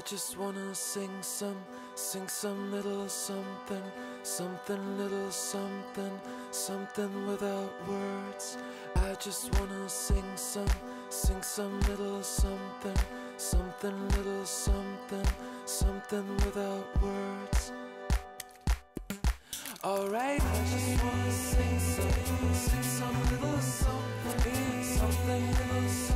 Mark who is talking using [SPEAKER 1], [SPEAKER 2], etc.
[SPEAKER 1] just wanna sing some little something, something little something, something without words. I just wanna sing some little something, something little something, something without words. Alright, I just wanna sing some little something, something little something.